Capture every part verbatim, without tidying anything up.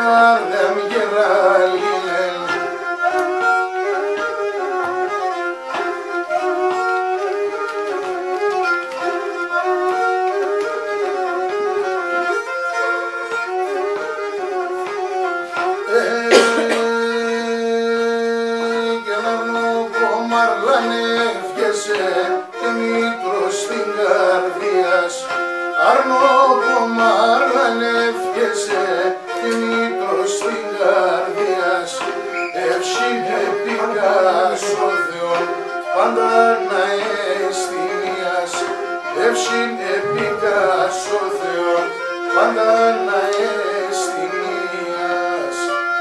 καρδιά μη γεράλει. Και μήτρος στην καρδιάς Αρνόπομαρλα λεύκεσαι και μήτρος στην καρδιάς Ευσύν επικάς ο Θεόν πάντα να αισθηνίας Ευσύν επικάς ο Θεόν πάντα να αισθηνίας.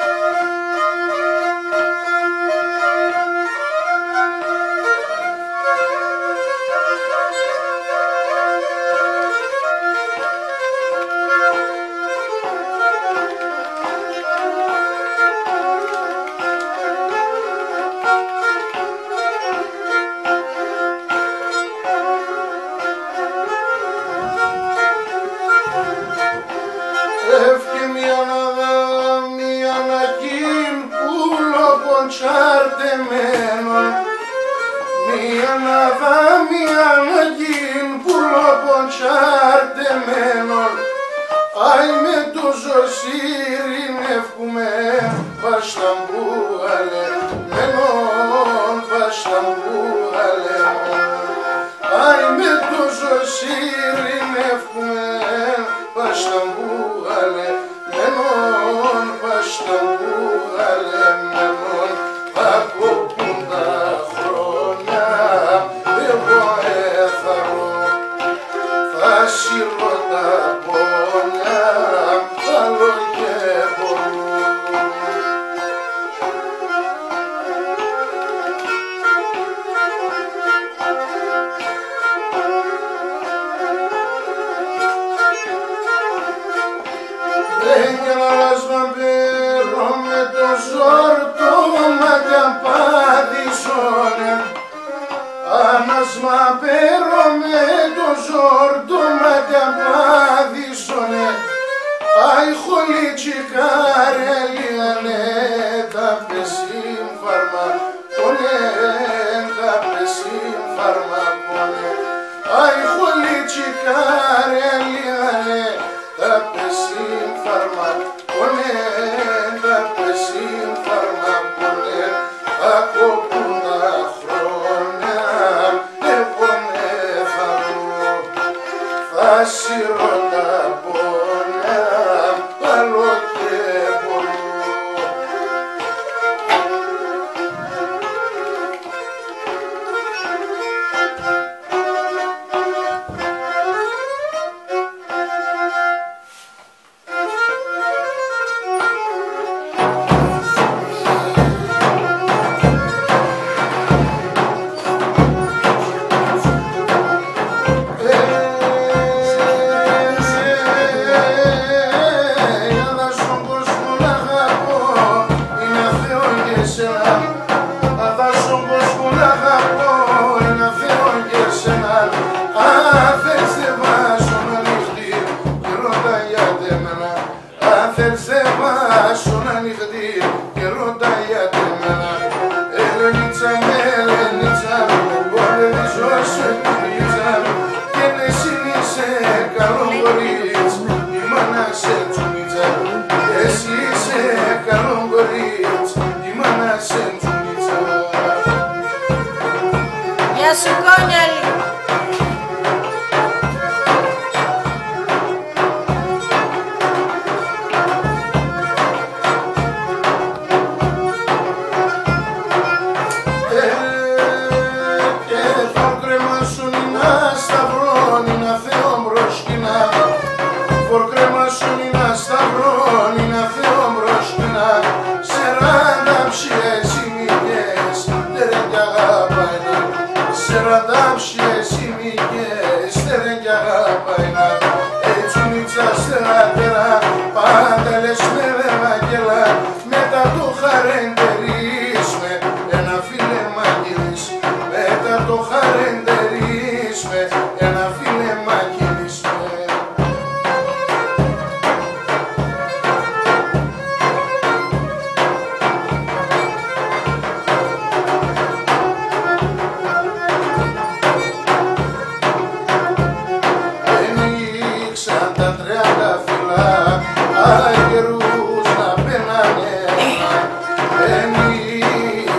Τσάρτεμένον μία να δα μία να γίν πουλόπον τσάρτεμένον άι με το ζωσίριν ευκούμε πασταμπούγαλε μένον πασταμπούγαλε άι με το ζωσίριν ευκούμε πασταμπούγαλε μένον πασταμπούγαλε μένον. Ακόπουν τα χρόνια, εγώ έθαρω, θα σύρω τα πόνια, άλλο και μπορώ. Δεν κι άλλας να μπαίνω με το ζόρτο μαγκαπάδισονε Άνασμα πέρω με το ζόρτο μαγκαπάδισονε Άι χολίτσικάρε λιανέ τα πεσίμ φαρμακόνε τα πεσίμ φαρμακόνε Άι χολίτσικάρε λιανέ τα πεσίμ φαρμακόνε τα πεσίμ φαρμακόνε Ακόπουν τα χρόνια, εγώ με θαρώ, θα σύρω τα πόνια, άλλο και μπορώ. Γεια σου Κόνιαλη. Σεραντάμ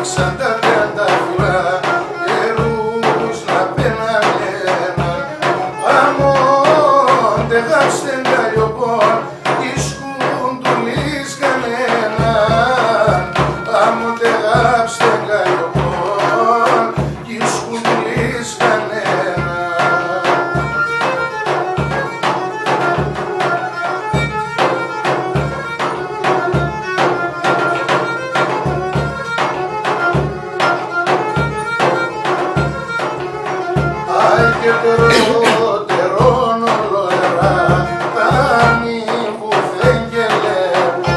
σαν τα τριαντάφυλλα καιρούς να πένανε ένα αμόντε γάψτεν καλλιοπών της κουντουλής κανένα αμόντε γάψτεν καλλιοπών της κουντουλής κανένα. Και τερότερον ολοερά τα νύχου δεν γελεύω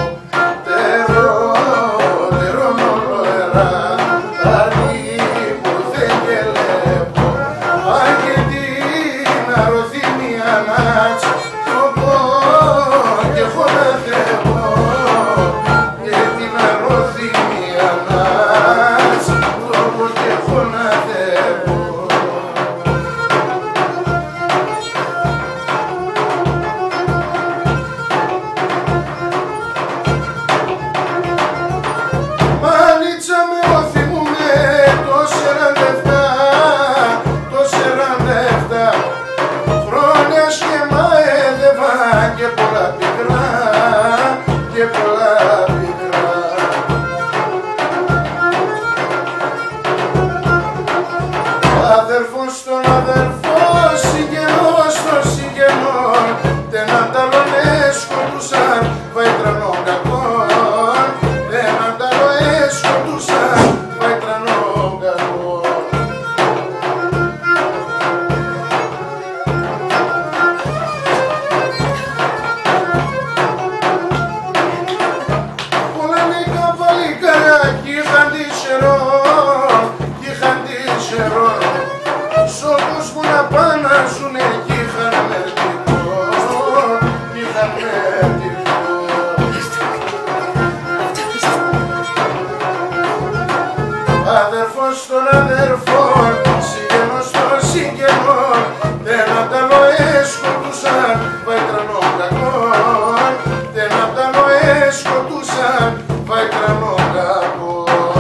τερότερον ολοερά τα νύχου δεν γελεύω αν και την αρωθυμία νάτς το πω και έχω να θεύω και την αρωθυμία νάτς το πω και έχω να θεύω. Και πολλά πικρά, και πολλά πικρά. Αδερφός στον αδερφό, συγγενός στον συγγενόν, δεν ανταλλονές σκοτούσαν, βαϊτρανών κακών, δεν ανταλλονές σκοτούσαν, βαϊτρανών κακών. Σώπους που να πάνε να ζουνε κι είχαν μερτικό, κι είχαν μερτικό. Αδερφός των αδερφών, συγγενός των συγγενών, δεν ανταλλοές σκοτούσαν, βαϊτρανών κακών, δεν ανταλλοές σκοτούσαν, βαϊτρανών κακών.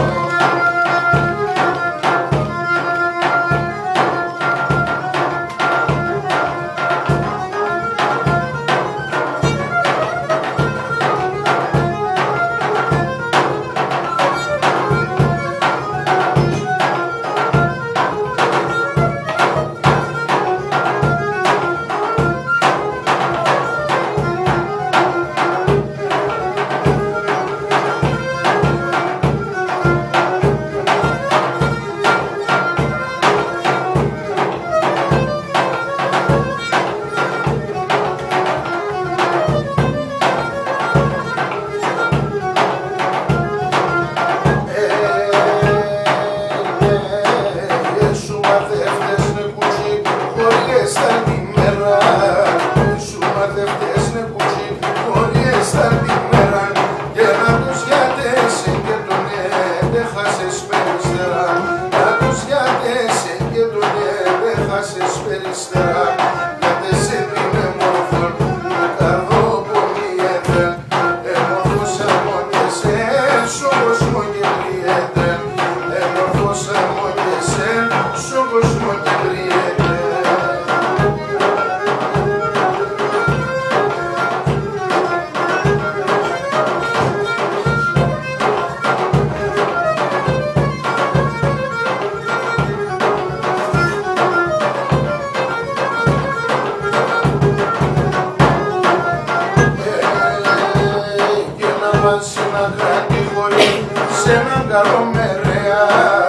Σε έναν καλό μερέα,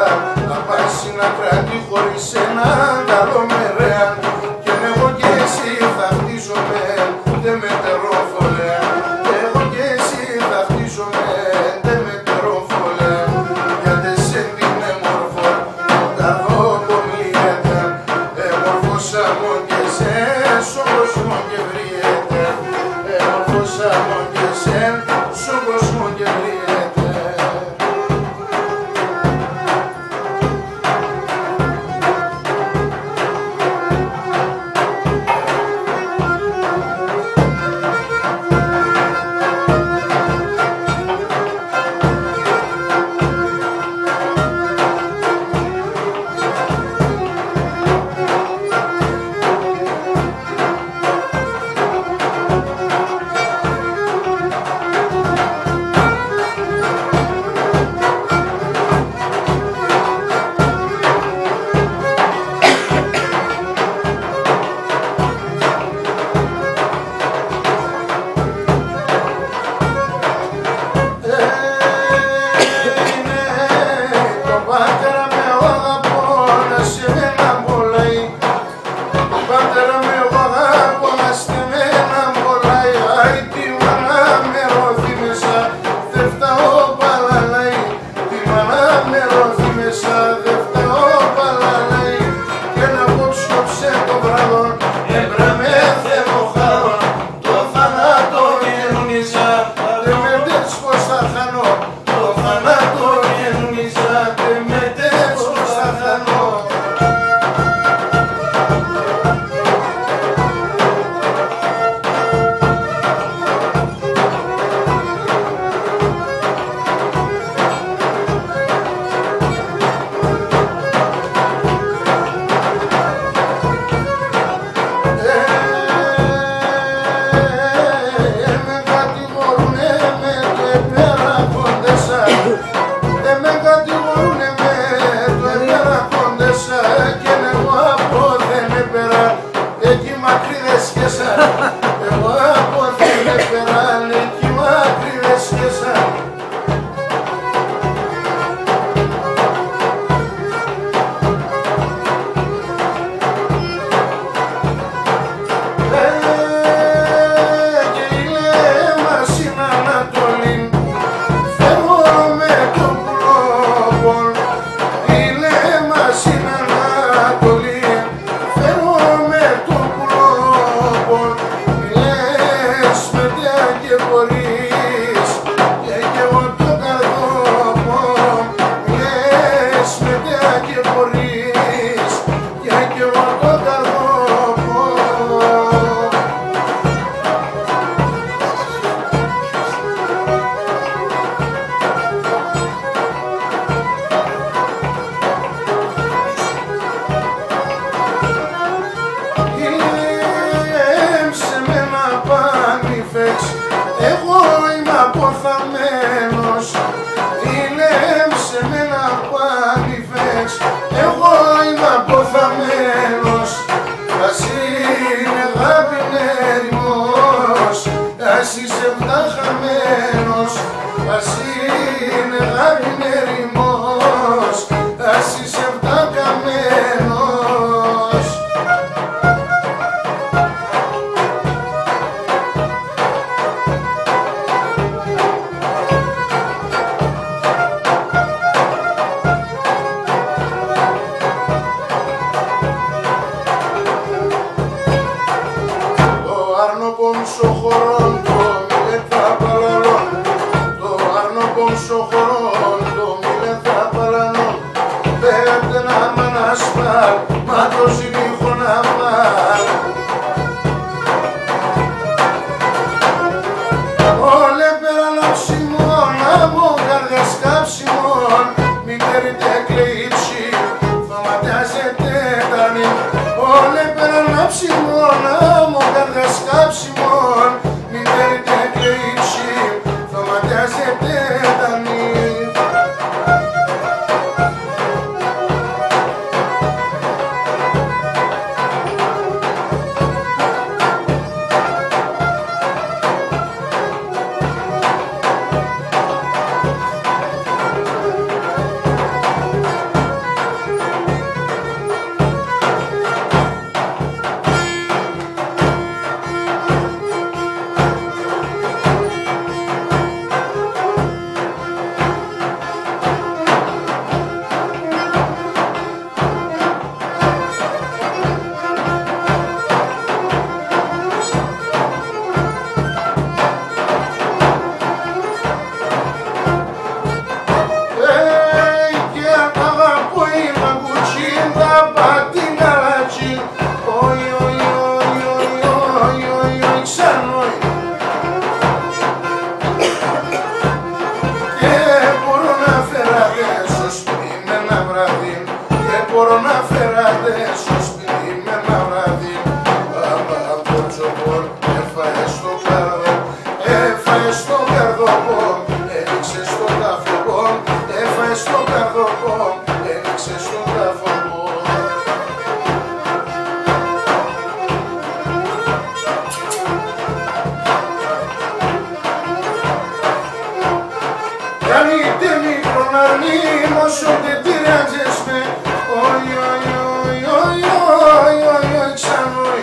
να πας να κρατεί χωρίς έναν καλό μερέα, και εγώ και εσύ θα χτίζομαι, δεν με τερόφολε, εγώ και εσύ θα χτίζομαι, δεν με τερόφολε, γιατί σε δίνε μορφό, τα δω κολλιέται, εμορφώσα μου και σε, στον κόσμο και βριέται, εμορφώσα μου και σε, στον κόσμο και βριέται. βάλ, μα το ζυγίχο να βάλ. Όλε πέρα λαψιμόν, άμμο καρδιάς κάψιμον, μητέρη τέκλει ψη, θωματιάζεται τανή. Όλε πέρα λαψιμόν, άμμο καρδιάς κάψιμον, μητέρη τέκλει ψη, θωματιάζεται τανή. Μπορώ να φέρατε στο σπίτι με ένα βράδυ. Άμα από τσοπορ έφαε στο καρδό, έφαε στο καρδοπό, έριξε στο ταφοπό, έφαε στο καρδοπό, έριξε στο ταφοπό. Κάνετε μικρόν αρνήμος, ότε τυράζες με. Oi, oi, oi, oi, oi, oi, oi, ξανόι.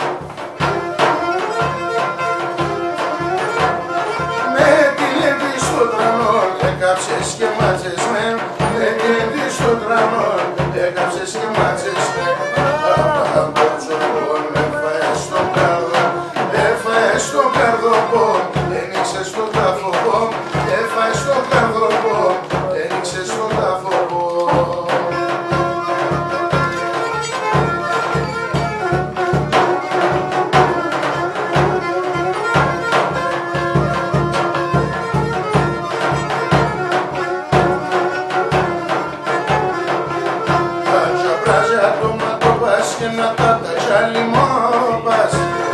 Με τη λένε στο τρανόν, έκαψες και μάτσες με. Με τη λένε στο τρανόν, έκαψες και μάτσες με. Από το τσοπόν, έφαε στο καρδό, έφαε στο καρδοπό, ένιξε στο ταφοπό, έφαε στο καρδοπό, ένιξε στο ταφοπό. Και να τα τατσάλι μόπας.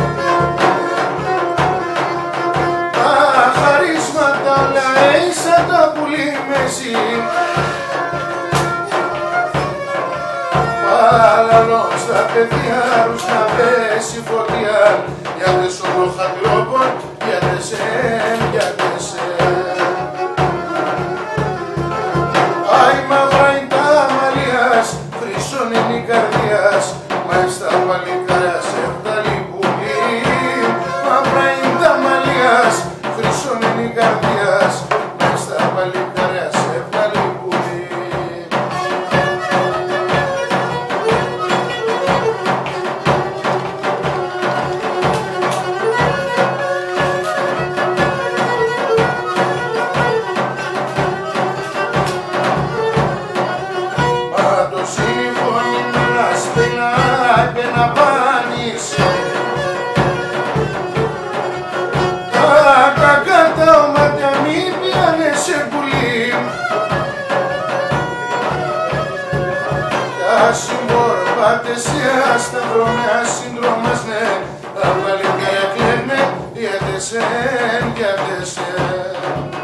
Τα χαρίσματα όλα σαν τα πουλί μέση. Παραλώ στα παιδιά τους να πέσει φωτιά, γιατί σου το χατρόπον, γιατί σεν, γιατί σεν. Άι μαύρα είναι τα μαλλιάς, χρυσόν είναι η καρδιάς, μα στα παλικάρια σε βγάλει πουλί. Μαύρα είναι τα μαλλιάς, χρυσόν είναι η καρδιάς, μα στα παλικάρια σε βγάλει πουλί. Μα το σύμφωνο είναι να σπενάει και να πάνεις. Τα κακά τα ομάτια μη πιάνε σε πουλί. Τα συμπορπάτες σε ασταυρώνε ασύντρομας, ναι. Τα παλικάρια κλαίνε, γιατί σεν, γιατί σεν.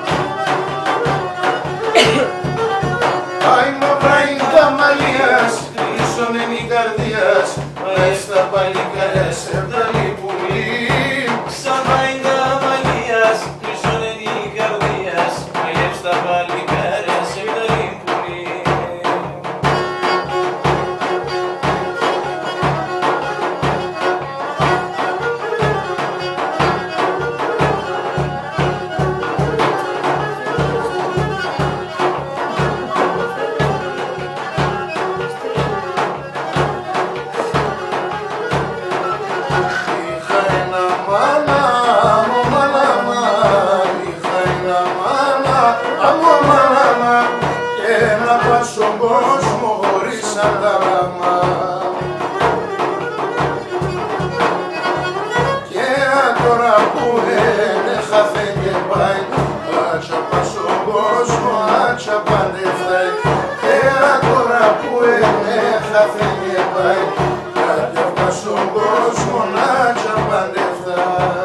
Άι μαύρα είναι τα μαλλιάς, χρυσόν είναι η καρδιάς, μα στα παλικάρια σε βγάλει πουλί. Ξανά είναι τα μαλλιάς, χρυσόν είναι η καρδιάς, μα στα παλικάρια σε βγάλει πουλί. σαν τα λάμα. Και τώρα που είναι χάθε και πάει, άτσα πας στον κόσμο, άτσα πάντε φτάει. Και τώρα που είναι χάθε και πάει, άτσα πας στον κόσμο, άτσα πάντε φτάει.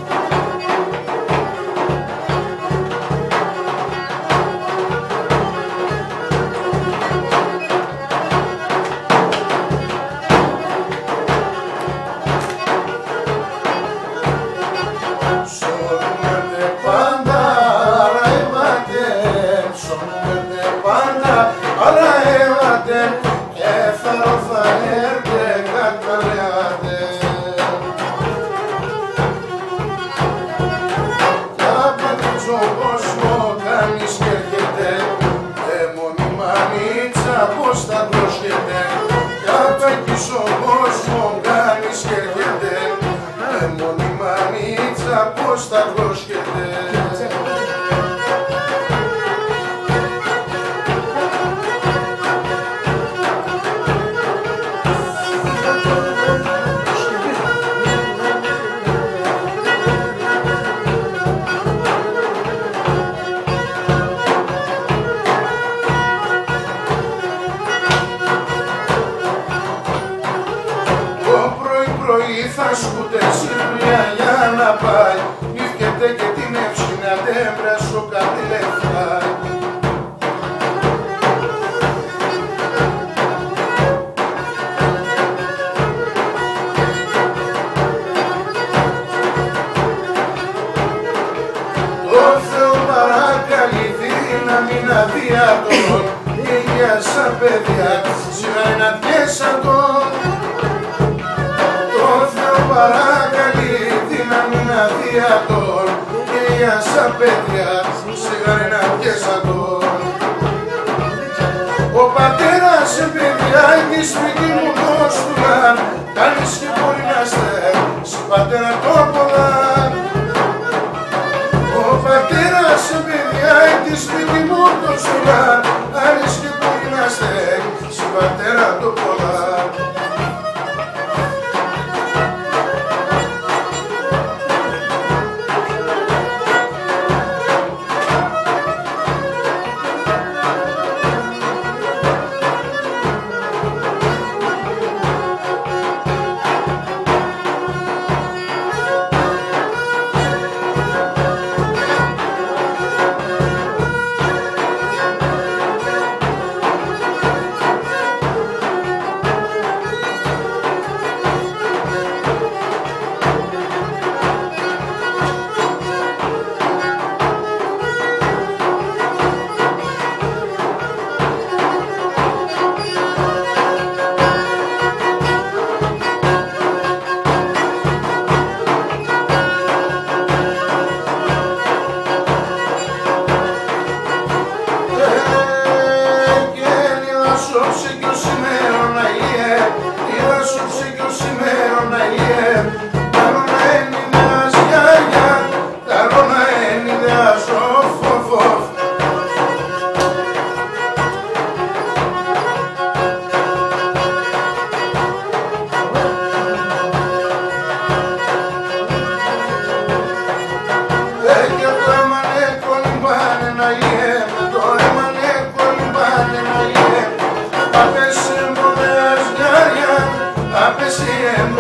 Πώς θα πρόσχεται, κάτω εκεί στον κόσμο κάνεις και έρχεται, με μόνη μανίτσα πώς θα πρόσχεται. Θα σκουτέσει δουλειά για να πάει, νύχκεται και την εύσυνα τέμπρα σου κάτι λεφτά. Το Θεό παρακαλεί δύναμη να διατών, υγεία σαν παιδιά, σιγά να πιέσαν τον. Παρακαλεί δύναμη να διατών, και για σαν παιδιά σιγάρι να πιέσατον. Ο πατέρας σε παιδιά εκεί σπίτι μου δώστουλαν, κάνεις και μπορεί να στέξεις πατέρα το πολλάν. Ο πατέρας σε παιδιά εκεί σπίτι μου δώστουλαν, κάνεις και μπορεί να στέξεις πατέρα το πολλάν. Yeah.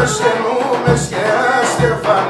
μας εννοούμε σκιά στεφανά.